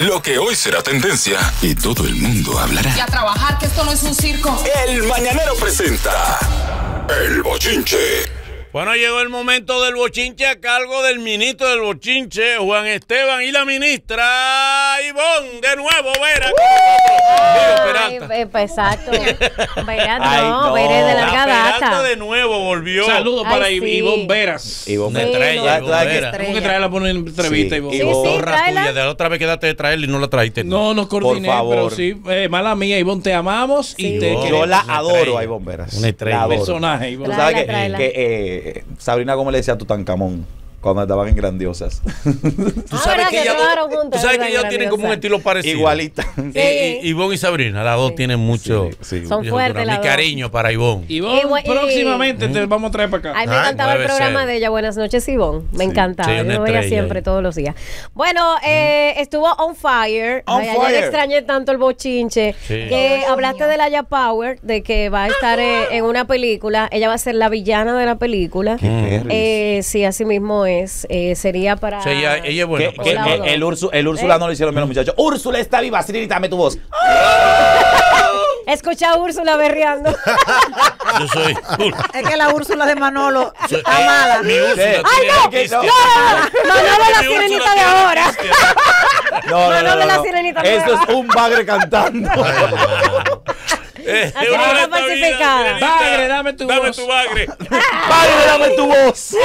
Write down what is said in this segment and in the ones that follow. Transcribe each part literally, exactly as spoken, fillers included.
Lo que hoy será tendencia y todo el mundo hablará. Y a trabajar, que esto no es un circo. El Mañanero presenta El Bochinche. Bueno, llegó el momento del bochinche a cargo del ministro del bochinche, Juan Esteban, y la ministra Ivonne, de nuevo, Vera. Ay, exacto. Vera, no, no, Vera de larga data. data. de nuevo volvió. Saludos para Ay, sí. Ivonne Veras. Ivonne Sí, estrella, no. Ivonne Vera. Tengo que traerla por una entrevista, Sí, Ivonne. Sí, sí, Zorra tráela. tuya, de la otra vez quedaste de traerla y no la trajiste. No, nos coordiné, Por favor. pero sí, eh, mala mía, Ivonne, te amamos Sí. y te Yo queremos. Yo la Una adoro estrella. a Ivonne Veras. Una estrella. La adoro. Personaje, Tú Ivonne. Tráela, sabes que, tráela. que eh, Sabrina, como le decía a Tutankamón cuando estaban en Grandiosas. Tú Ah, sabes ¿verdad que que ellas trabajaron dos- juntas, tú sabes que verdad, ellas tienen como un grandiosa? estilo parecido. Igualita. Eh, y- Ivonne y Sabrina, las dos tienen mucho. Sí, sí. Son yo- fuertes Mi las dos. cariño para Ivonne. Ivonne, Y bu- y- próximamente te vamos a traer para acá. Ay, me Ay, encantaba el debe programa ser. de ella. Buenas noches, Ivonne. Me encantaba. Sí, Yo una lo veía estrella siempre, ahí. todos los días. Bueno, eh, estuvo on fire. On Ay, fire. Ayer extrañé tanto el bochinche. Sí. Que hablaste de la Ya Power, de que va a estar eh, en una película. Ella va a ser la villana de la película. perris. Eh, sí, así mismo es. Eh, sería para. O sea, ella, ella es buena. Que, para que, Hola, eh, hola. el, Ursu- el Úrsula ¿Eh? no lo hicieron bien los muchachos. Úrsula está viva, Sirenita, dame tu voz. Escucha a Úrsula berreando. Yo soy. Es que la Úrsula de Manolo soy- está mala. Mi Úrsula Ay, tiene no, que que no. Manolo la Mi Úrsula sirenita de tiene ahora. cristiana. No, no, Manolo no, no, la no. Sirenita Eso nueva. es un bagre cantando. Eh, Así una está de esta falsificada. vida, Sirenita, Bagre, dame tu dame voz. tu bagre. Bagre, dame tu voz.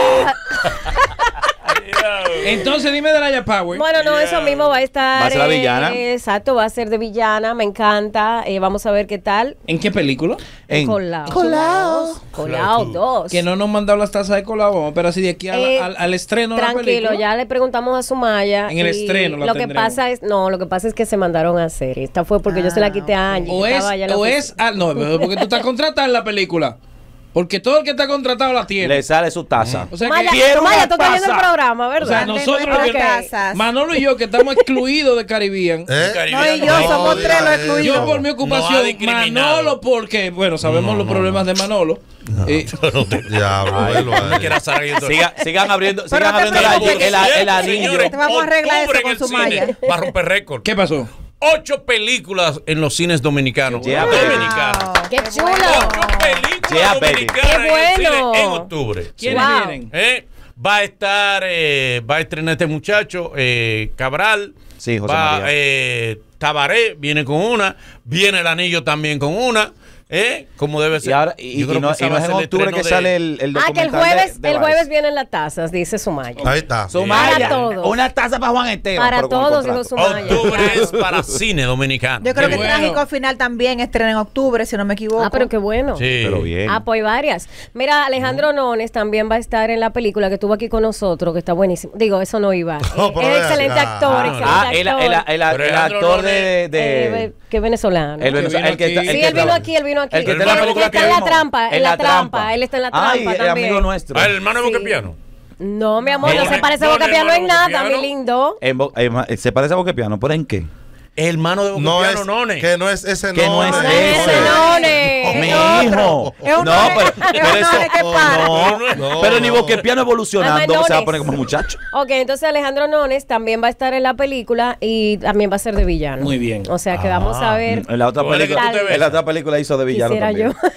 Entonces dime de la Ya Power. Bueno, no, eso mismo va a estar. ¿Va a ser la eh, villana? Exacto, va a ser de villana, me encanta. Eh, vamos a ver qué tal. ¿En qué película? En- Colao. Colao. Colao dos. Que no nos han mandado las tazas de colado. Vamos a esperar así de aquí a la- Eh, al, al estreno de la Tranquilo, película. ya le preguntamos a Sumaya. En el y estreno la Lo que tendremos. pasa es, no, lo que pasa es que se mandaron a hacer. Esta fue porque yo se la quité a Angie. O que es, estaba allá en la o oficina. es, ah, no, porque tú estás contratada en la película. Porque todo el que está contratado la tiene. Le sale su taza. O sea Maya, que, quiero Sumaya, una tú estás viendo el taza. programa, o ¿verdad? sea, nosotros Ok. que Tazas. Manolo y yo que estamos excluidos de Caribbean. ¿Eh? No, y yo somos tres los excluidos. Yo por mi No ha ocupación, discriminado. Manolo porque, bueno, sabemos No, los no, problemas de Manolo. Eh, Diablo, vuelvo No a me quieras sacar yo- Siga- sigan abriendo, Pero sigan no te abriendo la- preocupes. el, el, el anillo. Señores, Te vamos a arreglar eso octubre con en el Sumaya. cine Va a romper récord. ¿Qué pasó? Ocho películas en los cines dominicanos. Yeah, dominicanos. Wow. ¡Qué chulo! Ocho películas Yeah, baby. dominicanas ¡Qué en el bueno! cine en octubre. ¿Quiénes Wow. vienen? Eh, Va a estar, eh, va a estrenar este muchacho, eh, Cabral. Sí, José va, María. eh, Tabaré viene con una. Viene el anillo también con una. ¿Eh? Como debe ser. Y, ahora, y, Yo y creo no, que esa y no va a es ser en el octubre estreno que de- sale el, el Ah, que el documental jueves, de- de el Vice. jueves vienen las tazas, dice Sumaya. Ahí está. Sumaya, Para todos. una taza para Juan Esteban. Para pero con todos, contrato. dijo Sumaya. Octubre es para cine dominicano. Yo creo Qué que bueno. Trágico Final también estrena en octubre, si no me equivoco. Ah, pero qué bueno. Sí. Pero bien. Ah, pues hay varias. Mira, Alejandro Nones también va a estar en la película que estuvo aquí con nosotros, que está buenísimo. Digo, eso no iba. No, Eh, pero es vea, excelente ah, actor, ah, excelente Ah, el, actor. el, el, el, Pero el Alejandro actor Nones, de... de Eh, que venezolano. el, venezolano, el que está, Sí, el Sí, que él vino está- aquí, él vino aquí. El que está en El la hermano película está que en la vimos. trampa, en la trampa. Él está en la trampa Ay, el también. amigo nuestro. Ah, el hermano de Sí. Boquepiano. No, mi amor, no, No, se parece a no, Boca el Piano en hermano nada, mi Boquepiano. lindo. En Bo- en- se parece a Boquepiano, ¿pero en qué? El hermano de No Boquepiano, es, Nones. que no es ese Que no es Nones. No es ese Nones. Mi Es otro. hijo. Es un No, Nones- pero, es un pero eso, Nones que para. no, No. pero ni Boquepiano evolucionando Además, se va a Nones. poner como muchacho. Ok, entonces Alejandro Nones también va a estar en la película y también va a ser de villano. Muy bien. O sea que vamos a ver. En la otra ¿Cuál es que película, tú te ves? en la otra película hizo de villano Quisiera también. yo.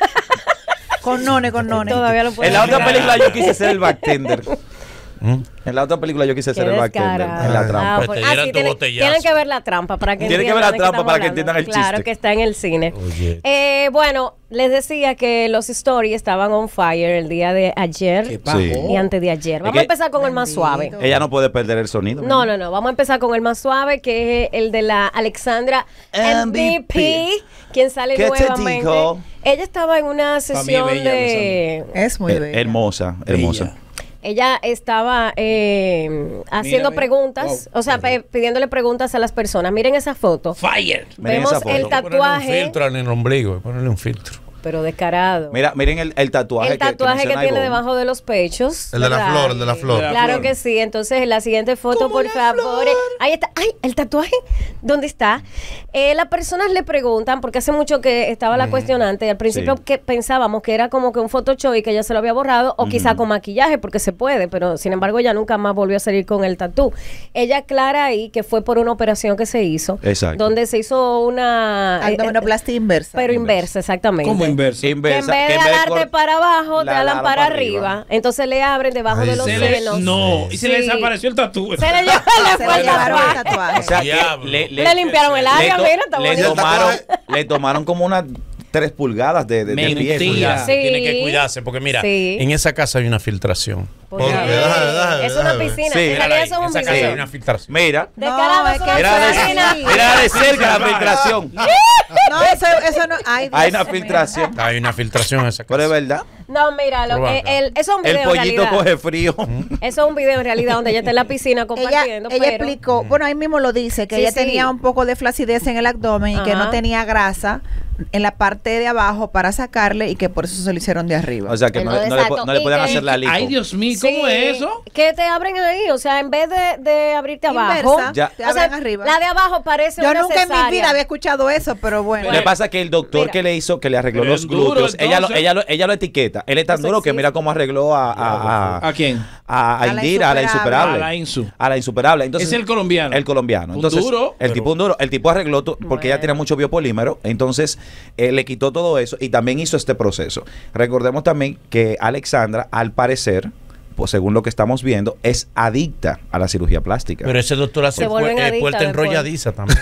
Con None, con None. Todavía lo puedo En la otra mirar. película yo quise ser el bartender. En la otra película yo quise Qué ser el bartender. descarado. En la Ah, trampa. pues- Te ah, dieran sí, tu tienen, botellazo. tienen que ver la trampa para que Tienen que ver la entiendan de qué trampa estamos para que hablando. entiendan el Claro chiste. que está en el cine. Oye. Eh, bueno, les decía que los stories estaban on fire el día de ¿Qué ayer pasó? Sí. y antes de ayer. Vamos que- a empezar con el más suave. Ella no puede perder el sonido. No, no, no. Vamos a empezar con el más suave, que es el de la Alexandra M V P, quien sale ¿Qué te nuevamente. digo? Ella estaba en una mí sesión bella, de... Es muy Eh, bella. hermosa, hermosa. Bella. Ella estaba eh, haciendo ve. preguntas, Wow. o sea, pe- pidiéndole preguntas a las personas. Miren esa foto. Fire. Miren Vemos esa foto. el Ponerle un tatuaje. filtro en el ombligo, ponerle un filtro. pero descarado. Mira, miren el, el tatuaje, el tatuaje que, que, que tiene Ivonne. debajo de los pechos. El de la ¿verdad? flor, el de la flor. Claro flor. que sí. Entonces, en la siguiente foto, por favor. Ahí está. Ay, el tatuaje. ¿Dónde está? Eh, las personas le preguntan, porque hace mucho que estaba la cuestionante. Al principio Sí. que pensábamos que era como que un Photoshop y que ella se lo había borrado, o quizá con maquillaje, porque se puede, pero sin embargo ella nunca más volvió a salir con el tatú. Ella aclara ahí que fue por una operación que se hizo. Exacto. Donde se hizo una... eh, Abdominoplastia inversa. Pero inversa, exactamente. ¿Cómo inverso? Que en Inversa, vez de que en vez de darte cor- para abajo, te la- alan la- para para arriba. arriba. Entonces le abren debajo Ay, de los sí. Se le- senos. no, y se le Sí. desapareció el tatú. Se le llevó le Se fue le el llevaron el tatuaje. tatuaje. O sea, que Diablo. le, Le limpiaron el área, to- mira, está le bonito. tomaron, le tomaron como unas tres pulgadas de, de, de Mentira. pie. Cuidarse, Sí. Tiene que cuidarse, porque mira, Sí. en esa casa hay una filtración. Porque Porque, déjame, déjame, es una déjame. piscina. Sí. En Mírala realidad ahí, eso es en un esa casa hay video. una filtración. Mira, Descarado, No, es eso que no mira es de, piscina. mira de cerca la filtración. No, eso, eso no. Ay, Hay Dios una mío. filtración. Hay una filtración en esa casa. Pero es verdad, No, mira, lo Pero que, acá. el, eso es un video el en pollito realidad. coge frío. Eso es un video en realidad donde ella está en la piscina Ella, compartiendo. ella pero explicó, bueno, ahí mismo lo dice, que Sí, ella sí. tenía un poco de flacidez en el abdomen y que Ajá. no tenía grasa en la parte de abajo para sacarle y que por eso se lo hicieron de arriba. O sea que no, le- no le, Exacto. no le Y podían que- hacer la lipo. Ay, Dios mío, ¿cómo Sí, es eso? Que te abren ahí, o sea, en vez de, de abrirte abajo, Inversa, Ya. te o sea, abren arriba. la de abajo parece Yo una nunca en mi cesárea. vida había escuchado eso, pero bueno. Le pasa que el doctor Mira. que le hizo, que le arregló Pero los es duro, glúteos, ella, lo, entonces. ella, lo, ella lo etiqueta. Él es tan Eso duro que existe. mira cómo arregló a, a, a, ¿A quién? a, a A la Indira, a la insuperable. insuperable. A la Insu. A la insuperable. Entonces, Es el colombiano. El colombiano. Un Entonces, duro, el pero- tipo un duro. El tipo arregló, to- porque ella Bueno. tiene mucho biopolímero. Entonces, eh, le quitó todo eso y también hizo este proceso. Recordemos también que Alexandra, al parecer, pues según lo que estamos viendo, es adicta a la cirugía plástica. Pero ese doctor hace Se vuelven pu- eh, adictas puerta después. enrolladiza también.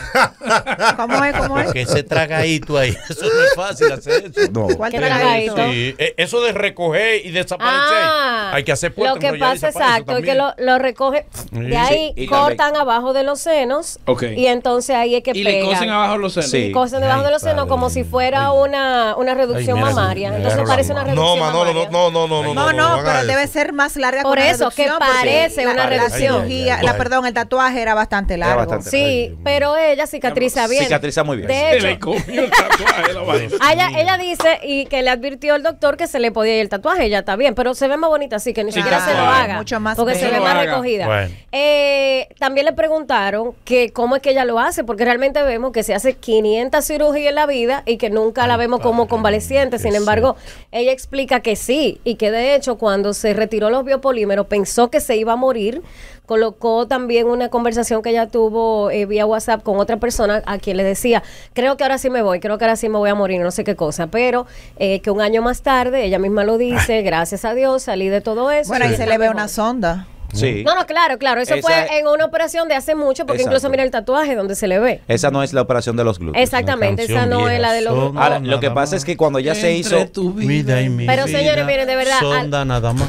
¿Cómo es? ¿Cómo es? Porque ese tragadito ahí, eso no es fácil hacer eso. no. ¿Cuál ¿Qué tragadito? tragadito? Sí, eh, eso de recoger y desaparecer, Ah, hay que hacer puerta lo que enrolladiza pasa para eso exacto es que también. lo, lo recoge Sí. de ahí Sí, y cortan también- abajo de los senos Ok. y entonces ahí es que Y le pegan. cosen abajo los senos. Sí. Y cosen debajo Ay, de los senos padre. como si fuera Ay. una, una reducción Ay, mira, mamaria. me Entonces agarro parece la una mano. reducción No, Manolo, no, mamaria. no, no, no, no, No, no, haga pero eso. debe ser más larga Por que una eso, que reducción, porque parece la- una la reducción. cirugía, Ay, la, ay. perdón, el tatuaje era bastante largo. bastante. Sí, pero ella cicatriza bien. Cicatriza muy bien. De Se le hecho, comió el tatuaje la vaina. a ella, ella dice y que le advirtió el doctor que se le podía ir el tatuaje, ella está bien, pero se ve más bonita así, que ni Sí, siquiera se lo tatuaje, haga. mucho más porque se bello. ve más No lo haga. recogida. Bueno. Eh, también le preguntaron que cómo es que ella lo hace, porque realmente vemos que se hace quinientas cirugías en la vida y que nunca la vemos como convaleciente. Sin que embargo, ella explica que sí, y que de hecho cuando se retiró los biopolímeros pensó que se iba a morir. Colocó también una conversación que ella tuvo eh, vía WhatsApp con otra persona a quien le decía, creo que ahora sí me voy, creo que ahora sí me voy a morir, no sé qué cosa, pero eh, que un año más tarde, ella misma lo dice, gracias a Dios, salí de todo eso. Bueno, y ahí se está le ve mejor. una sonda. Sí. No, no, claro, claro, eso Esa- fue en una operación de hace mucho, porque Exacto. incluso mira el tatuaje donde se le ve. Esa no es la operación de los glúteos. Exactamente, esa canción no es la de los... vieja, Ahora, Sonda lo que nada pasa más. es que cuando ya se hizo... Entre tu Vida y mi Pero, vida, señores, miren, de verdad, Sonda nada más.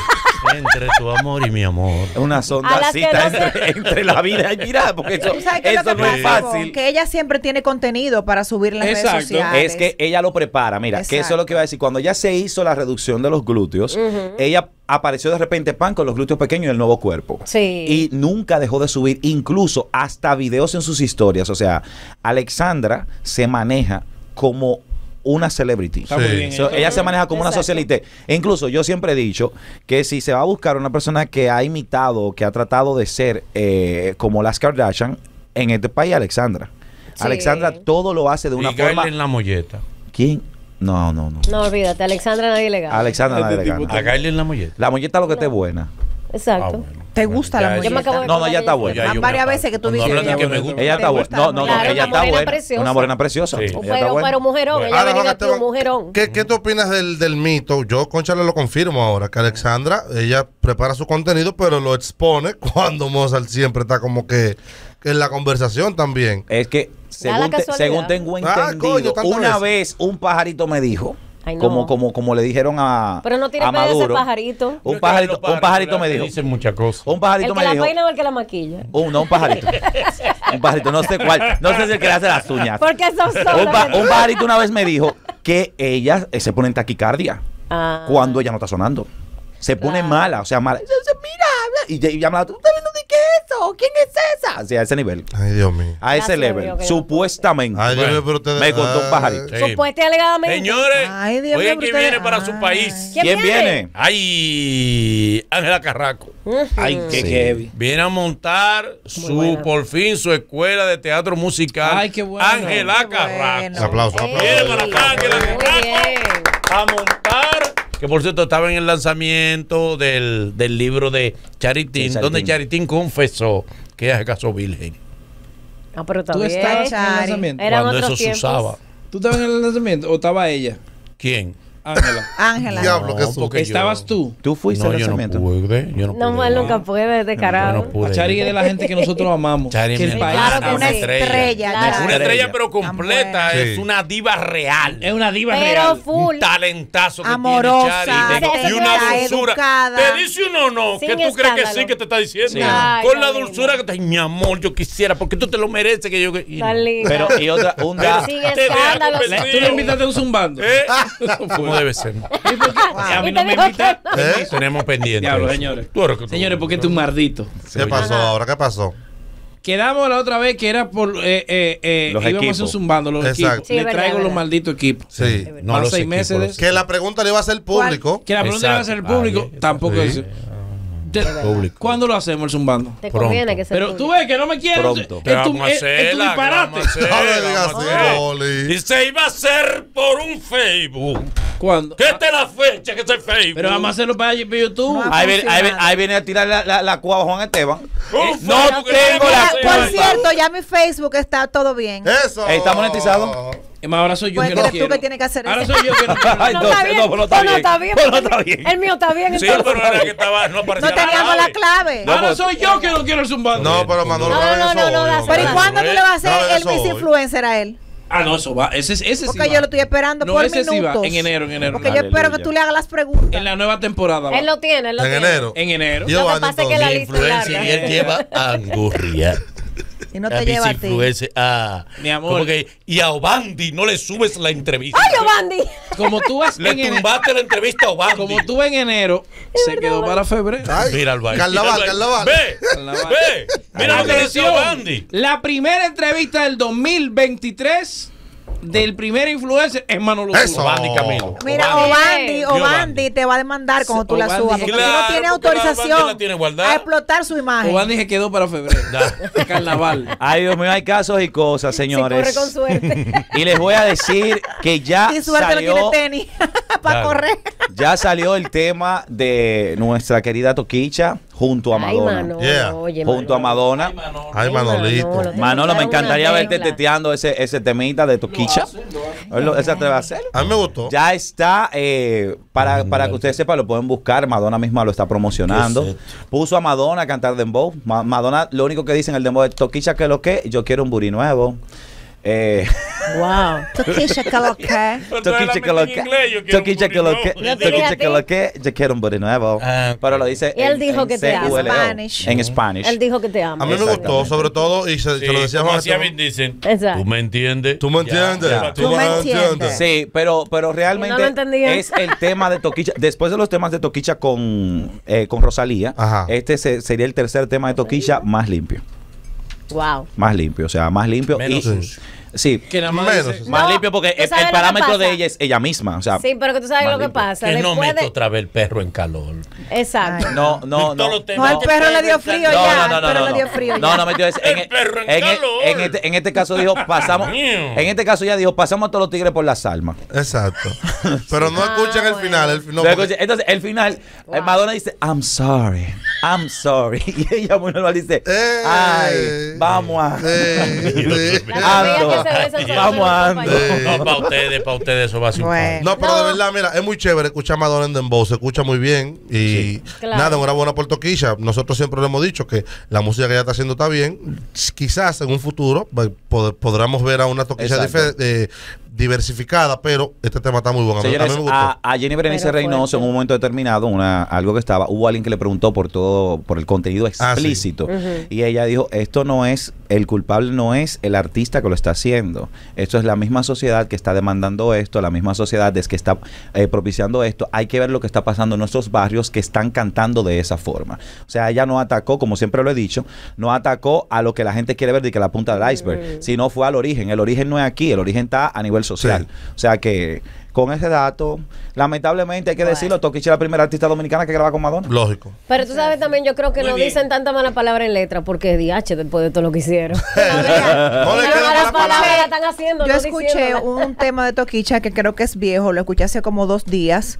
Entre tu amor y mi amor. Una A las que sondacita no se- entre, entre la vida y mira, porque eso, ¿Tú sabes qué es eso lo que no es pasa, fácil. Ivonne? Que ella siempre tiene contenido para subir en las Exacto. redes sociales. Es que ella lo prepara, mira, que eso es lo que iba a decir. Cuando ya se hizo la reducción de los glúteos, ella apareció de repente pan con los glúteos pequeños y el nuevo cuerpo. Sí. Y nunca dejó de subir, incluso hasta videos en sus historias. O sea, Alexandra se maneja como una celebrity. Está muy Sí. bien So, eso. ella se maneja como Exacto. una socialité. E incluso yo siempre he dicho que si se va a buscar una persona que ha imitado, que ha tratado de ser eh, como las Kardashian, en este país, Alexandra. Sí. Alexandra todo lo hace de una Y Gail forma... en la molleta. ¿Quién? No, no, no. No, olvídate, Alexandra nadie le gana. Alexandra Este nadie le tipo gana. La Gail en la molleta. La molleta lo que esté buena. Exacto. Ah, bueno. ¿Te gusta Ya la eso- Yo me acabo de No, no, acordar ella de está ella. buena. Ya Van yo varias me- veces que tú cuando dices hablan de que que me gusta. gusta. Ella ¿Te está buena. gusta No, la no, no, molleta? Claro, ella una está morena buena. preciosa. Una morena preciosa. Sí. Ella Un está pero, buena. pero mujerón, Bueno. ella Ahora, venía Juan aquí un Esteban, mujerón. ¿qué, ¿Qué tú opinas del, del mito? Yo, Concha, le lo confirmo ahora, que Alexandra, ella prepara su contenido, pero lo expone cuando Mozart siempre está como que en la conversación también. Es que, según, te- casualidad. según tengo Ah, entendido, coño, tantas una veces. vez un pajarito me dijo, Ay, no. como, como, como le dijeron a, Pero no tiene a pedo ese Maduro, pajarito. un pajarito, un pajarito me dijo, Dicen muchas cosas. un pajarito El que me la dijo, peina o el que la maquilla. un, no, un pajarito, un pajarito, no sé cuál, no sé si el que le hace las uñas. Porque esos son Un, los pa- que- un pajarito una vez me dijo que ella eh, se pone en taquicardia Ah. cuando ella no está sonando. Se pone Claro. mala, o sea, mala. Se- se- Mira, habla, y, ya- y llama a la otra, ¿tú estás viendo de qué es eso? ¿Quién es esa? Así, a ese nivel. Ay, Dios mío. A ese Gracias, level. Dios, que Supuestamente. Ay, Dios mío, pero ustedes. Me contó un pajarito. Seguimos. Supuesta y alegadamente. Señores, Ay, Dios oigan mío, quién ustedes- viene para su Ay. país. ¿Quién ¿Quién viene? viene? Ay, Ángela Carraco. Ay, qué Sí. heavy. Viene a montar su, buena. por fin, su escuela de teatro musical. Ay, qué bueno. Ángela Qué Carraco. bueno. Un aplauso, un Ey, aplauso. Viene para acá, Ángela muy Carraco. bien. A montar. Que por cierto estaba en el lanzamiento del, del libro de Charitín, Sí, Charitín. donde Charitín confesó que ella se casó virgen. Ah, pero ¿Tú todavía. estabas en el Chari. lanzamiento? Eran Cuando otros eso se tiempos. usaba. ¿Tú estabas en el lanzamiento o estaba ella? ¿Quién? Ángela. Ángela. Diablo, qué susto. porque yo- ¿Estabas tú? Tú fuiste No, al yo no lanzamiento. pude. Yo no, No, pude. él nunca puede, de Yo carajo. no pude. Chari es de la gente que nosotros amamos. Chari que me el país Claro que ama. Una sí. estrella. Claro. Chari. Una estrella Estrella. pero completa, Sí. es una diva real. Es una diva Pero real. full. Un talentazo que Amorosa, tiene Chari. Sí, Y una señora, dulzura. educada. Te dice uno no, Sin que tú crees que escándalo. sí, que te está diciendo. Sí. Ay, Con la tan dulzura linda. que te ay, mi amor, yo quisiera, porque tú te lo mereces que yo. y no. Tan linda. Pero, y otra, un da. Sin Te escándalo. deja Le- ¿Tú le invitaste a un zumbando? ¿Eh? ¿Cómo debe ser? A mí Y no te me dijo invitaste. que no. ¿Eh? Tenemos pendiente. Diablo, eso. señores. Tú eres que tú- Señores, porque tú un mardito. ¿Qué pasó ahora? ¿Qué pasó? Quedamos la otra vez que era por. Eh, eh, eh, Los íbamos a equipos. hacer zumbando los Exacto. equipos. Sí, Le verdad, traigo los verdad. malditos equipos. Sí. No, Van los seis equipos, meses de los eso. Que la pregunta le iba a hacer público. Que la pregunta le va a Exacto. ser público. Ay, Tampoco sí. es. De- Público. ¿Cuándo lo hacemos el zumbando? Te Pronto. conviene que se Pero tú ves que no me quieres. Pronto. Es Que tu, vamos a es- es tu hacerla, que disparate. vamos a hacer, No le digas vamos a así, hacer. Oli. Y se iba a hacer por un Facebook. ¿Cuándo? ¿Qué te la fecha que es el Facebook? Pero vamos a hacerlo para, para YouTube. No, Ahí viene, ahí, viene, funcionado. ahí viene a tirar la, la, la cuava a Juan Esteban. Un no Facebook que tengo vamos a la hacer. Por culpa. cierto, ya mi Facebook está todo bien. Eso. Ey, ¿está monetizado? Es más, ahora soy yo Pues que eres no tú quiero. que tienes que hacer Ahora eso. soy yo que no quiero. Ay, No no, está no, bien. no, no está Oh, no bien. está bien. No, no está bien. El mío está bien. Sí, entonces. pero era que estaba, no aparecía No teníamos la clave. No, Ahora pues- soy yo que no quiero el zumbando. No, pero Manolo No, no, no, no, no, no, Pero ¿y no, cuándo tú le vas a no, hacer el eso Miss hoy. Influencer a él? Ah, no, eso va. Ese, ese sí Porque va. yo lo estoy esperando No, por ese sí va. minutos. En enero, en enero. Porque yo espero Aleluya. que tú le hagas las preguntas. En la nueva temporada. va. Él lo tiene, él lo En tiene. enero. En enero. Yo Lo que ando pasa es que la entonces. lista es larga. y él lleva a Angurria. Y no a te lleva a ti. Influencer, a, Mi amor. como que, y a Obandi no le subes la entrevista. ¡Ay, Obandi! Como tú vas Le en enero. tumbaste la entrevista a Obandi. Como tú en enero, se quedó para febrero. Ay, Míralo ahí. Carnaval, míralo ahí. carnaval. Ve, Carnaval. ve. Mira lo que decía Atención, Obandi. la primera entrevista del dos mil veintitrés del primer influencer es Manolo Eso. Zúñiga. Obandi Camilo. Mira, Obandi. Obandi, Obandi. Obandi te va a demandar cuando tú la Obandi. subas. Porque tú Claro, no tienes porque la Obandi autorización la tiene guardada. a explotar su imagen. Obandi se quedó para febrero. Da. Carnaval. Ay, Dios mío, hay casos y cosas, Si señores. corre con suerte. Y les voy a decir que ya Y suerte salió, no tiene tenis para Dale. correr. ya salió el tema de nuestra querida Toquicha junto a Ay, Madonna. Manolo, Yeah. oye, Junto a Manolo. Madonna. Ay, Manolito. Manolo, te Manolo, me mandaron encantaría una verte tecla. teteando ese, ese temita de Toquicha. Él lo- él se atreve a hacerlo. A mí me gustó. Ya está, eh, para, para que ustedes sepan, lo pueden buscar. Madonna misma lo está promocionando. ¿Qué es esto? Puso a Madonna a cantar Dembow. Ma- Madonna, lo único que dice en el Dembow es Toquicha, que lo que, yo quiero un booty nuevo. Eh, Wow. Toquilla, que lo que. Pero tú Toquicha, la que lo metes en que, inglés, yo quiero un Toquicha, que lo booty que, nuevo. Yo te dije Toquicha, a que ti. lo que, yo quiero un booty nuevo. Ah, Pero lo dice Y él en- dijo en que te ama. C U L O, Spanish. en Spanish. Él dijo que te ama. A mí me gustó, Exactamente. sobre todo, y se, Sí, se lo decía como Juan hacía Esteban. Vin Diesel. Exacto. ¿Tú me entiendes? Tú me Ya, entiendes. ya. Tú me me entiendes. entiendes. Sí, pero, pero No realmente lo entendía. es el tema de Toquicha. Después de los temas de Toquicha con, eh, con Rosalía, Ajá. este se- sería el tercer tema de Toquicha más limpio. Wow. Más limpio, o sea, más limpio. Menos y, sucio. Sí, Que nada más Menos. dice- más No, limpio porque ¿tú el, sabes el lo que parámetro de pasa? ella es ella misma. O sea, Sí, pero que tú sabes más lo que limpio. pasa. Que no Después meto de... otra vez el perro en calor. Exacto. no, no, no. Todos los temas No, el de perro le dio frío No, ya. no, no, el no, perro no, le no. dio frío No, ya. no metió ese. En, El perro en en- calor. en este, en este caso dijo, pasamos. En este caso ya dijo, pasamos a todos los tigres por las almas. Exacto. Pero no Ah, escuchan el bueno. final. El, no, Entonces, porque- entonces, el final, eh, Madonna dice, I'm sorry, I'm sorry. Y ella muy normal dice, Eh, ay, vamos a... eh, eh. Las Ando. amigas que se besan son Vamos los ando. compañeros. No, para ustedes, para ustedes eso va a ser un Bueno. palo. No, pero No. de verdad, mira, es muy chévere escuchar a Madonna en Dembow, se escucha muy bien y Claro. nada, enhorabuena por Toquilla. Nosotros siempre le hemos dicho que la música que ella está haciendo está bien. Quizás en un futuro pues, pod- podremos ver a una Toquilla Exacto. dife- eh, diversificada, pero este tema está muy bueno. A mí, Señores, a mí me gustó. a, a Jenny Berenice Pero Reynoso fuerte. en un momento determinado, una, algo que estaba, hubo alguien que le preguntó por todo, por el contenido explícito. Ah, sí. Y ella dijo, esto no es, el culpable no es el artista que lo está haciendo. Esto es la misma sociedad que está demandando esto, la misma sociedad es que está eh, propiciando esto. Hay que ver lo que está pasando en nuestros barrios que están cantando de esa forma. O sea, ella no atacó, como siempre lo he dicho, no atacó a lo que la gente quiere ver de que la punta del iceberg, sino fue al origen. El origen no es aquí, el origen está a nivel social. Sí. O sea que con ese dato, lamentablemente hay que decirlo, Toquicha es la primera artista dominicana que graba con Madonna. Lógico. Pero tú sabes también, yo creo que Muy no bien. dicen tanta mala palabra en letra porque D H después de todo lo que hicieron. No le Las queda malas mala palabras palabra. la están haciendo. Yo no escuché diciéndola. un tema de Toquicha que creo que es viejo, lo escuché hace como dos días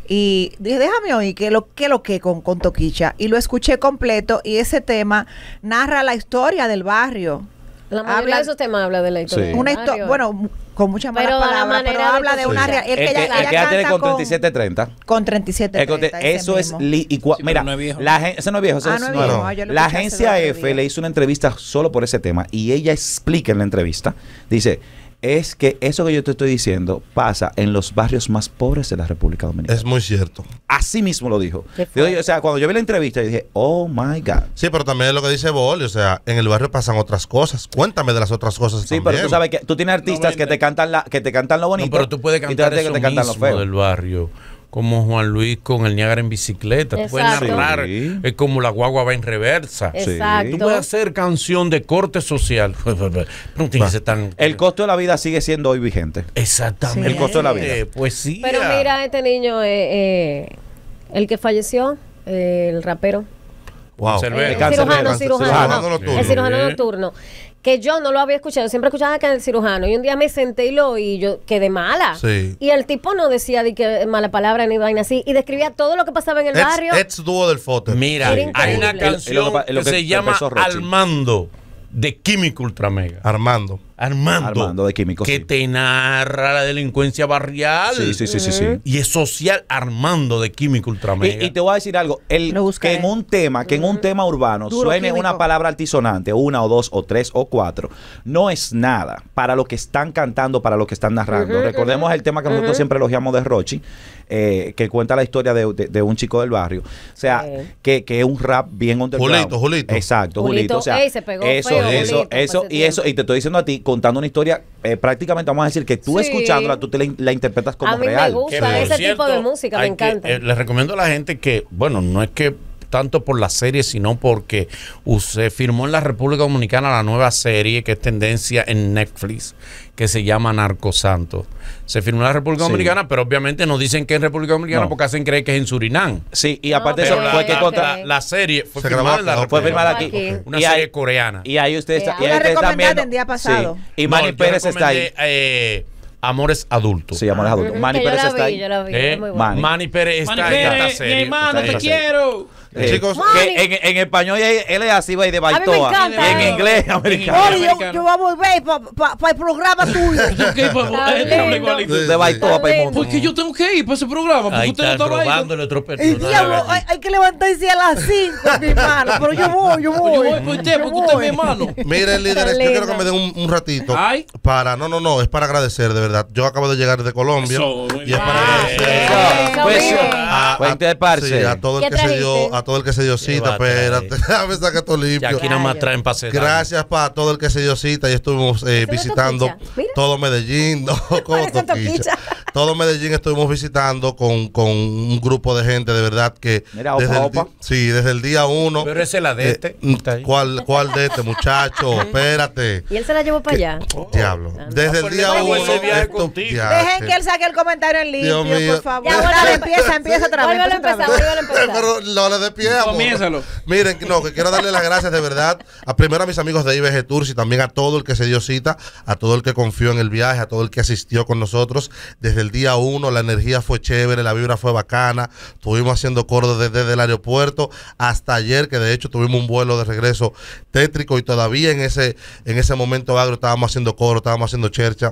y dije, déjame oír qué lo que lo que con, con Toquicha, y lo escuché completo, y ese tema narra la historia del barrio. La mayoría habla- de esos temas habla de la historia. Sí. del Una barrio. historia, bueno, con muchas malas Pero a la palabras, pero manera de habla de una Toquicha. realidad. El que, el que ella tiene con treinta y siete treinta. Con treinta y siete Es que treinta, ese eso es mismo. li- y cua- Sí, pero mira, no es viejo. la gen- ese no es viejo, ese Ah, es no es nuevo. viejo. Ah, yo lo La escuché hace agencia dos, tres F días. le hizo una entrevista solo por ese tema y ella explica en la entrevista, dice, es que eso que yo te estoy diciendo pasa en los barrios más pobres de la República Dominicana. Es muy cierto. Así mismo lo dijo. Qué Digo, fuerte. o sea, cuando yo vi la entrevista yo dije, oh my God. Sí, pero también es lo que dice Boli, o sea, en el barrio pasan otras cosas. Cuéntame de las otras cosas Sí, también. pero tú sabes que tú tienes artistas que te cantan la, que te cantan lo bonito. No, pero tú puedes y cantar otras eso que te cantan lo mismo feo. del barrio, como Juan Luis con el Niágara en bicicleta. Tú puedes Exacto. narrar, Sí. es como la guagua va en reversa. Exacto. Tú puedes hacer canción de corte social. Pero no tiene que ser tan... El costo de la vida sigue siendo hoy vigente. Exactamente. El costo de la vida. Pues sí. Pero mira, este niño, eh, eh, el que falleció, eh, el rapero. Wow. Cervera. El El cáncer cirujano, de- cirujano, cirujano no, nocturno. el cirujano Sí. nocturno. Que yo no lo había escuchado, siempre escuchaba que era el cirujano. Y un día me senté y lo oí, y yo quedé mala. Sí. Y el tipo no decía de que mala palabra ni vaina así, y describía todo lo que pasaba en el Ex, barrio. ex dúo del Fote. Mira, Era hay una increíble. canción Es lo que- es lo que que se llama empezó Rochi. Armando de Químico Ultramega. Armando. Armando. Armando de Químico, Que sí. te narra la delincuencia barrial. Sí, sí, sí, sí, sí. Y es social. Armando de Químico Ultramega. Y, y te voy a decir algo, el, Lo buscaré. que en un tema, que en un tema urbano Duro suene químico. una palabra altisonante, una o dos o tres o cuatro, no es nada para lo que están cantando, para lo que están narrando. Recordemos el tema que nosotros siempre elogiamos de Rochi, eh, que cuenta la historia de, de- de un chico del barrio. O sea, Sí. que, que es un rap bien underground. Julito, Julito. Exacto, Julito. Julito, O sea, ey, se pegó eso, feo, eso, Julito, eso, por ese y eso, tiempo. y te estoy diciendo a ti, contando una historia, eh, prácticamente vamos a decir que tú Sí. escuchándola, tú te la, la interpretas como A mí me real. gusta. Que, por ese tipo de música me hay que- encanta. eh, les recomiendo a la gente que, bueno, no es que tanto por la serie, sino porque se firmó en la República Dominicana la nueva serie que es tendencia en Netflix, que se llama Narcosantos. Se firmó en la República Sí. Dominicana, pero obviamente no dicen que es en República Dominicana No. porque hacen creer que es en Surinam. Sí, y No, aparte de Pero eso, la, fue que la- contra... la- la serie fue Se firmada grabó- en la fue Fue República firmada aquí. Aquí. Una Y serie ahí- coreana. Y ahí ustedes, Eh, y ahora ahí ustedes recomendada están viendo- el día pasado. Sí. Y No, Manny yo Pérez está ahí. recomendé, eh, Amores Adultos. Sí, amores adultos. Ujú, Manny que yo Pérez la está vi, ahí. yo la vi, Eh, es muy Manny. buena. Manny Pérez está Manny en esta Pérez, mi serie. hermano, está te en quiero. Eh, Chicos, que en, en español él, él es así, va, y de me Baitoa. encanta Y en eso. inglés, americano. Oye, yo- yo voy a volver para el programa tuyo. Ok, pues, Está él habla lindo. igualito. Sí. De Baitoa para el Está mundo. Porque yo tengo que ir para ese programa. Porque Ahí usted está no estaba ahí. robándole otro El personaje. diablo, hay, allí. hay que levantarse a las cinco, mi hermano. Pero yo voy, yo Pues voy. yo voy por usted, porque usted es mi hermano. miren, líderes, yo quiero que me den un, un ratito Ay. para, no, no, no, es para agradecer, de verdad. Yo acabo de llegar de Colombia Eso, muy y es bien. para Ah, agradecer eso, Pues, bien. a, Cuente de parce. sí, a todo el ¿Qué que se dio, trajiste? a todo el que se dio cita, va a traer? espérate, déjame sacar esto Y limpio. aquí nada más Rayo. traen pase. Gracias para todo el que se dio cita y estuvimos eh, Eso no es visitando Toquicha. Mira. todo Medellín, no, como Parece Toquicha. Toquicha. Todo Medellín estuvimos visitando con, con un grupo de gente de verdad que Mira, desde, opa, el, di- opa. sí, desde el día uno. Pero ese es la de este. eh, Está ahí. ¿cuál, ¿Cuál de este muchacho? Espérate. Y él se la llevó para allá. Diablo. Desde el pues día le uno. pago ese viaje esto- contigo. ya, Dejen que- que él saque el comentario en limpio, Dios mío. por favor. Ya, Dale, vuelve- empieza, empieza otra vez. Vuélvelo a empieza empezar, otra vez. vuélvelo a empezar. Pero no le dé pie, amor. Comiénzalo. Miren, no, que quiero darle las gracias de verdad a primero a mis amigos de I B G Tours y también a todo el que se dio cita, a todo el que confió en el viaje, a todo el que asistió con nosotros. Desde el día uno la energía fue chévere, la vibra fue bacana. Estuvimos haciendo coro desde, desde el aeropuerto hasta ayer, que de hecho tuvimos un vuelo de regreso tétrico y todavía en ese, en ese momento agro estábamos haciendo coro, estábamos haciendo chercha.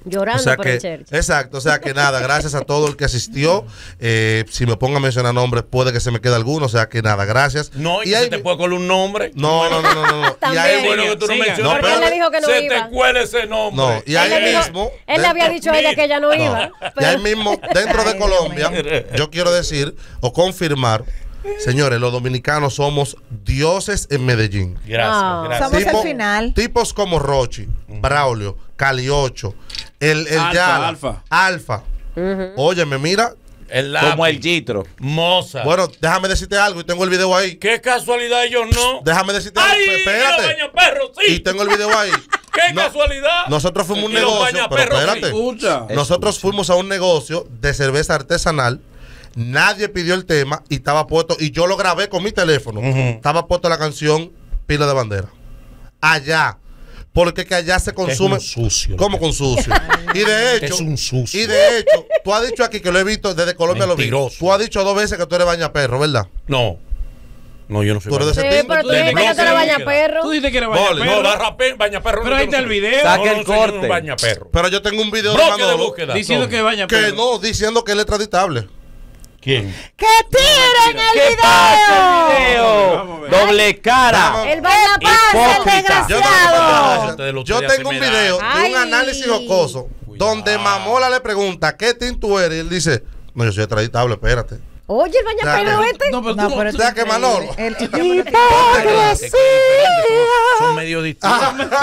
Llorando O sea por que, el church. exacto, o sea que nada, gracias a todo el que asistió. Eh, si me pongo a mencionar nombres, puede que se me quede alguno. O sea que nada, gracias. No, y, y que hay, se te puede colar un nombre. no, no, no, no, no, no. Y También. ahí, Es bueno que tú no Siga. menciones. No, Porque él pero- le dijo que no se iba. te cuela ese nombre. no, y Él ahí le dijo- mismo. él le había dentro- dicho a ella que ella no, iba. Y pero- ahí mismo, dentro de Colombia, yo quiero decir o confirmar, señores, los dominicanos somos dioses en Medellín. Gracias, No. gracias. Somos el final. Tipos como Rochi, Braulio, Caliocho, el, el Alfa, Yala, Alfa. Alfa. Óyeme, mira. El lápiz. Como el Gitro. Moza. Bueno, déjame decirte algo y tengo el video ahí. Qué casualidad ellos no. Déjame decirte algo. ¡Ay! pe- Y los Espérate. bañaperros, sí. Y tengo el video ahí. ¡Qué No, casualidad! Nosotros fuimos a un Y los negocio, pero bañaperros, sí. espérate. Escucha. Nosotros fuimos a un negocio de cerveza artesanal. Nadie pidió el tema y estaba puesto, y yo lo grabé con mi teléfono. Estaba puesto la canción Pila de Bandera. Allá. Porque que allá se consume. un sucio. ¿Cómo con sucio? Y de hecho. Es un sucio. Y de hecho, tú has dicho aquí que lo he visto desde Colombia, lo vi. Mentiroso. Tú has dicho dos veces que tú eres bañaperro, ¿verdad? No. No, yo no soy Tú eres de bañaperro. ese Sí, pero tú de dijiste que tú bloque. eres bañaperro. Tú dijiste que era Boli, bañaperro. no, la rapé, bañaperro. Pero no, ahí yo está no el soy. video. Saca No, el no, soy corte. un bañaperro. Pero yo tengo un video de Bloque de Manolo búsqueda. Diciendo ¿Dónde? que bañaperro. que no, diciendo que él es extraditable. ¿Quién? ¡Que tiren el ¿Qué video! pasa el video? Vamos a ver. Doble cara. Vamos. El bañapaz, el Hipócrita. Yo, desgraciado. de los yo tres tengo un se me da. video de Ay. un análisis jocoso donde Mamola le pregunta ¿qué team tú eres? Y él dice, no, yo soy extraditable, espérate. Oye, el bañaperro Ya, este. No, pero No, tú pero O sea que Manolo. El, el, Es que es diferente, son, son medio distintos.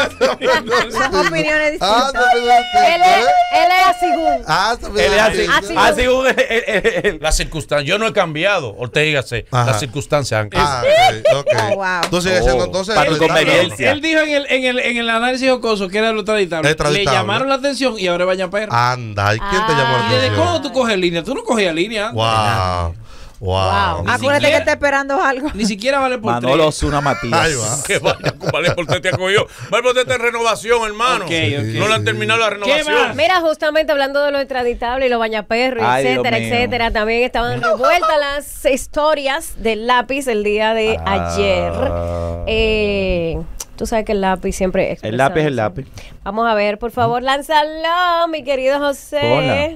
son opiniones Ah, distintas. Él es, él es asigún. Ah, Él es así. Así Así un- el- el- el- Las circunstancias, yo no he cambiado, Ortega sé, Ajá. las circunstancias han Ah, cambiado. ok, ok. Oh, wow. Tú sigues siendo Oh, entonces para tu extraditable. conveniencia. Él dijo en el, en el, en el análisis jocoso que era lo extraditable. Le Extraditable. llamaron la atención y ahora es bañaperro. Anda, ¿y quién te llamó la ¿Y desde atención? cuándo tú coges línea? Tú no cogías línea antes. Wow. Wow. Wow. Ni Acuérdate siquiera- que está esperando algo. Ni siquiera vale por Manolo tres. Osuna Matías. Ahí va. Que vaya, vale, por te ha cogido. Vale, por te en renovación, hermano. Ok, ok. No le han terminado la ¿Qué renovación. más? Mira, justamente hablando de lo extraditable y los bañaperros, Ay, etcétera, Dios mío. etcétera, también estaban revueltas las historias del lápiz el día de Ah. ayer. Eh, tú sabes que el lápiz siempre El lápiz es el expresa- lápiz. Vamos a ver, por favor, lánzalo, mi querido José. Ponla.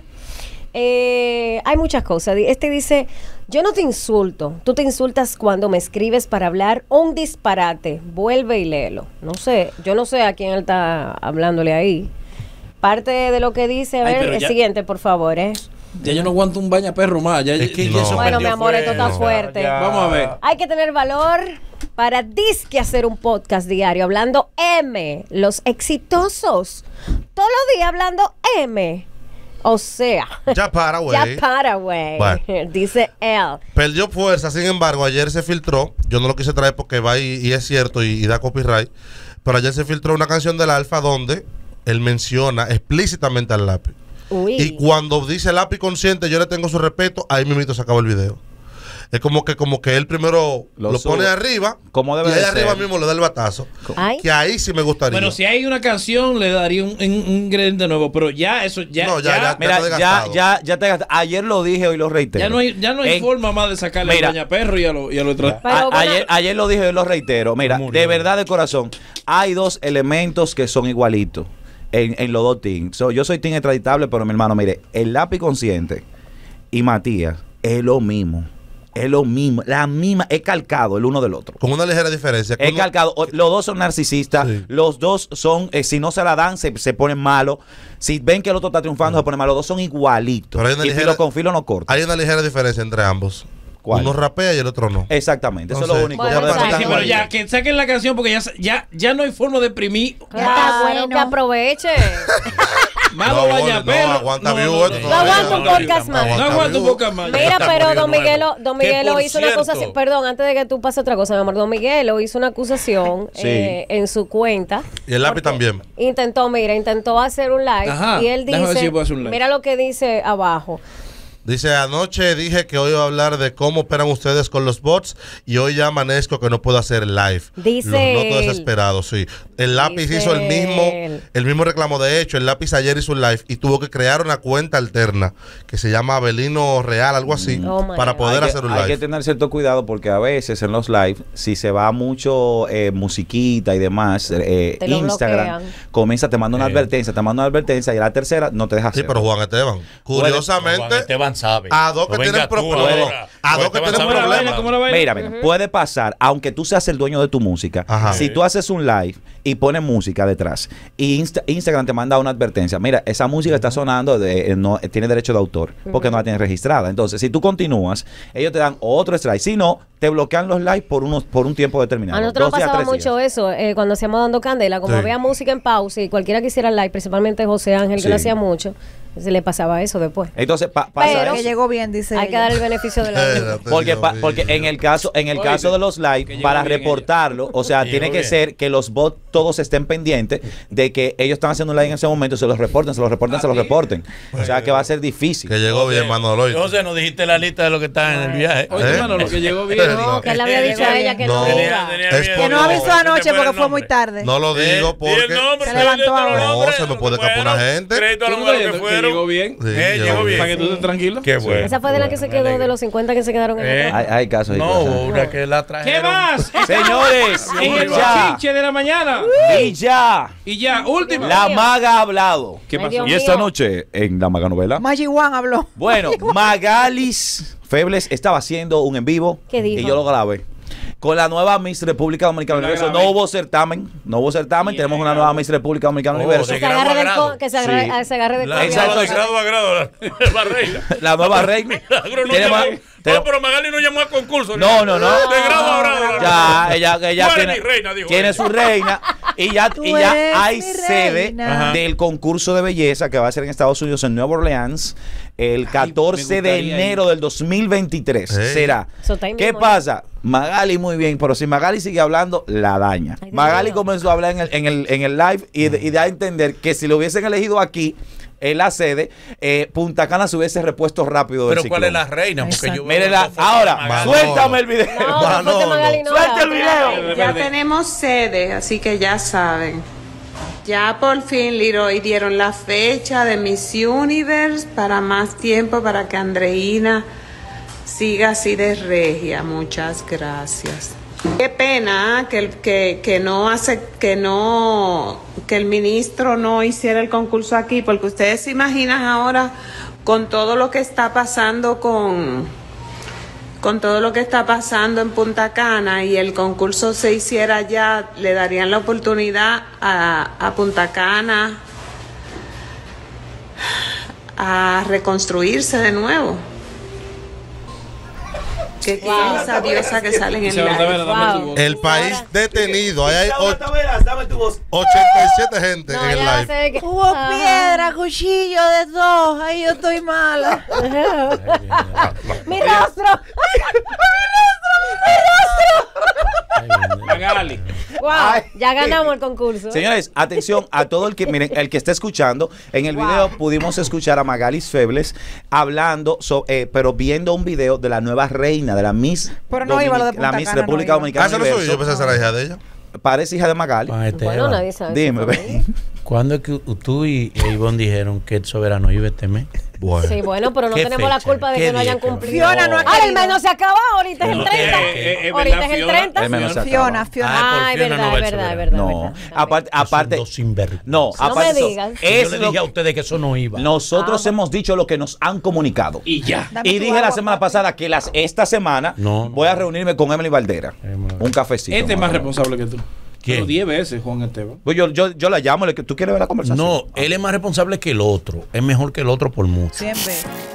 Eh, hay muchas cosas. Este dice, yo no te insulto, tú te insultas cuando me escribes para hablar un disparate. Vuelve y léelo. No sé, yo no sé a quién él está hablándole ahí. Parte de lo que dice, a Ay, ver, pero el ya- siguiente, por favor, ¿eh? Ya yo no aguanto un bañaperro más. Ya, Es que ya- ya eso Bueno, perdió mi amor, esto está fuerza. fuerte. Ya. Vamos a ver. Hay que tener valor para disque hacer un podcast diario hablando M, los exitosos. Todos los días hablando M. O sea, Ya para, güey. ya para, güey. Bueno. Dice él. Perdió fuerza, sin embargo, ayer se filtró. Yo no lo quise traer porque va y, y es cierto y, y da copyright. Pero ayer se filtró una canción del Alfa donde él menciona explícitamente al lápiz. Uy. Y cuando dice lápiz consciente, yo le tengo su respeto, ahí mismito se acabó el video. Es como que como que él primero Lo lo, pone sube. arriba Como debe y ahí de arriba ser. mismo le da el batazo. Ay. Que ahí sí me gustaría. Bueno, si hay una canción, le daría un, un- un ingrediente nuevo. Pero ya eso, ya. No, ya, ya. Mira, está ya, desgastado. ya, ya te gasté. Ayer lo dije, hoy lo reitero. Ya no hay, ya no hay En- forma más de sacarle Mira. al bañaperro y a lo, y a lo otro. Pero A- bueno. ayer, ayer lo dije, hoy lo reitero. Mira, Murió. de verdad de corazón, hay dos elementos que son igualitos en, en los dos teams. So, yo soy team extraditable, pero mi hermano, mire, el lápiz consciente y Matías es lo mismo. Es lo mismo, la misma, es calcado el uno del otro. Con una ligera diferencia. Es Con- calcado. O- Los dos son narcisistas. Sí. Los dos son, eh, si no se la dan, se, se ponen malos. Si ven que el otro está triunfando, se ponen malos. Los dos son igualitos. Pero hay una Y ligera- filo con filo no corta. Hay una ligera diferencia entre ambos. ¿Cuál? Uno rapea y el otro no. Exactamente. Eso es lo Entonces, único. Bueno, Pero exacto. están Sí, pero ya, igualitos. que saquen la canción porque ya, ya, ya no hay forma de imprimir Claro, bueno. que aproveche. más No, los no, bañaperros. no, aguanta No, view, no, esto no, No aguanto un no, no, podcast más. No aguanto un podcast más. Mira, Está pero corrido Don nuevo. Miguelo, Don Que Miguelo por hizo una cosa así. cierto- Perdón, antes de que tú pases otra cosa, mi amor. Don Miguelo hizo una acusación Sí. eh, en su cuenta. Y el lápiz Porque también. Intentó, mira, intentó hacer un live Ajá, y él déjame ver dice, si puedo hacer un live. mira lo que dice abajo. Dice, anoche dije que hoy iba a hablar de cómo operan ustedes con los bots y hoy ya amanezco que no puedo hacer el live. Dice Los noto él. desesperados, sí. El lápiz Dice hizo el mismo, él. el mismo reclamo. De hecho, el lápiz ayer hizo un live y tuvo que crear una cuenta alterna que se llama Abelino Real, algo así, Oh my para God. poder hay que, hacer un hay live. que tener cierto cuidado porque a veces en los live, si se va mucho eh, musiquita y demás, eh, Te lo Instagram bloquean. comienza, te manda una Eh. advertencia, te manda una advertencia y la tercera no te deja Sí, hacer. pero Juan Esteban, curiosamente, Juan Esteban sabe. a dos que No tienen venga tú problemas. ahora. A dos Juan que Esteban tienen sabe la problemas. vaina. ¿Cómo la vaina? Mira, mira, puede pasar, aunque tú seas el dueño de tu música, Ajá. si tú haces un live y pones música detrás y Insta- Instagram te manda una advertencia, mira, esa música está sonando, de, eh, no eh, tiene derecho de autor, porque no la tienes registrada. Entonces, si tú continúas, ellos te dan otro strike. Si no, te bloquean los lives por unos por un tiempo determinado. A nosotros nos dos días, pasaba tres días. mucho eso eh, cuando hacíamos Dando Candela, como Sí. había música en pausa y cualquiera que hiciera live, principalmente José Ángel, que Sí. lo hacía mucho, se le pasaba eso después. Entonces, pa- pasa Pero- eso. Que llegó bien, dice Hay que ella. dar el beneficio de la duda. Espérate, Porque, Dios pa- mío. porque en el caso en el Oye, caso de los que live, llegó para bien reportarlo, o sea, Que tiene llegó que bien. ser que los bots todos estén pendientes de que ellos están haciendo un live en ese momento, se los reporten, se los reporten, se los reporten. O sea, que va a ser difícil. Que llegó bien, Manolo. José, nos dijiste la lista de lo que está en el viaje. Oye, ¿Eh? hermano, lo que llegó bien. No, No, que él le había dicho a ella que no, No. iba. Tenía Es miedo. por- Que no avisó No, anoche se te porque fue fue el muy nombre. tarde. No lo Eh, digo di el porque... nombre, Se di levantó los ahora. No, nombres, se me lo puede que escapar una fueron, gente. Crédito a ¿Tú los no números estás que viendo que fueron. llegó bien? Sí, Eh, llegó llegó bien. bien. Para que tú estés tranquilo. Qué bueno. Esa fue de la que se quedó de los cincuenta que se quedaron en el Eh. otro. Hay, hay casos y No, cosas. una que la trajeron. ¿Qué más? Señores, En el y ya, bochinche de la mañana. y ya, Y ya, última. la maga ha hablado. ¿Qué Ay, pasó? Dios Y esta mío. noche en la maga novela. Maggi One habló. Bueno, Magalis Febles estaba haciendo un en vivo ¿Qué dijo? y yo lo grabé. Con la nueva Miss República Dominicana La Universo. grabé. No hubo certamen, no hubo certamen. Bien, Tenemos una nueva Miss República Dominicana Oh, Universo. sí. Que se grado agarre a del grado. co- que se agarre, Sí. ah, se agarre de La co- Exacto. de grado a grado, la, la reina. La nueva reina. Milagro no Tenemos- llamó. tenemos- No, pero Magali no llamó a concurso. No, no, no. De grado a grado. Ya, ella, ella Tú eres tiene, mi reina, dijo tiene ella. su reina y ya, Tú y ya eres hay mi sede reina. Ajá. del concurso de belleza que va a ser en Estados Unidos, en Nueva Orleans, el catorce de gustaría enero ir. del dos mil veintitrés. Hey. Será. Eso está ahí ¿Qué mismo, pasa? Magali muy bien, pero si Magali sigue hablando, la daña. Ay, Dios Magali mío. comenzó a hablar en el, en el, en el live y, de- y da a entender que si lo hubiesen elegido aquí, en la sede, eh, Punta Cana se hubiese repuesto rápido del Pero ¿cuál ciclón. es la reina? Porque Exacto. yo veo Mire la- dos fotos de ahora, Magali. suéltame el video. No, no fue que Manolo. Magali no. Suelta el la- video. Ya Ya tenemos sede, así que ya saben. Ya por fin, Leroy, dieron la fecha de Miss Universe para más tiempo para que Andreina siga así de regia. Muchas gracias. Qué pena ¿eh? que, el- que, que no hace, que no, que el ministro no hiciera el concurso aquí, porque ustedes se imaginan ahora con todo lo que está pasando con con todo lo que está pasando en Punta Cana y el concurso se hiciera allá, le darían la oportunidad a, a Punta Cana a reconstruirse de nuevo. Que quién es esa diosa que sale en el Isabel live. Tavera, dame tu Wow. voz. El país detenido. Ahí hay och- dame tu voz. ochenta y siete gente No, en el ya va a live. ser que- Hubo Ah. piedra, cuchillo de dos. Ay, yo estoy mala. Mi rostro. Magali. Wow, Ay. ya ganamos el concurso. Señores, atención a todo el que, miren, el que esté escuchando. En el video pudimos escuchar a Magalis Febles hablando, so- eh, pero viendo un video de la nueva reina, de la Miss, Pero no iba lo de Dominic- la Punta Miss Cana, no República iba. Dominicana. Ah, esa no soy yo. Universo. Yo pensé que esa era la hija de ella. Parece hija de Magali. Juan Esteban, Bueno, nadie sabe. Dime, eso ve. también. ¿Cuándo es que tú y Ivonne dijeron que el soberano iba este mes? Bueno. Sí, bueno, pero no ¿Qué tenemos la fecha? culpa de ¿Qué que no día hayan que va? cumplido. Fiona no ha Ahora el querido. mes no se acabó, ahorita es el No, treinta. eh, eh, eh, Ahorita ¿verdad, es el Fiona? treinta. El menos se Fiona, acaba. Fiona. Ah, por Ay, Fiona verdad, no va el verdad, soberano. verdad, No, verdad. aparte, Esos aparte, dos sinvergüenza. no, No aparte me eso, digas. es Yo le lo- dije a ustedes que eso no iba. nosotros Ah. hemos dicho lo que nos han comunicado. Y ya. Dame Y tu dije la agua, semana papi. pasada que las esta semana No, no. voy a reunirme con Emily Valdera. Emily. Un cafecito. Este es más más o menos. responsable que tú. ¿Quién? Pero diez veces, Juan Esteban. Pues yo, yo, yo la llamo, le- ¿tú quieres ver la conversación? No, él es más responsable que el otro. Es mejor que el otro por mucho. Siempre.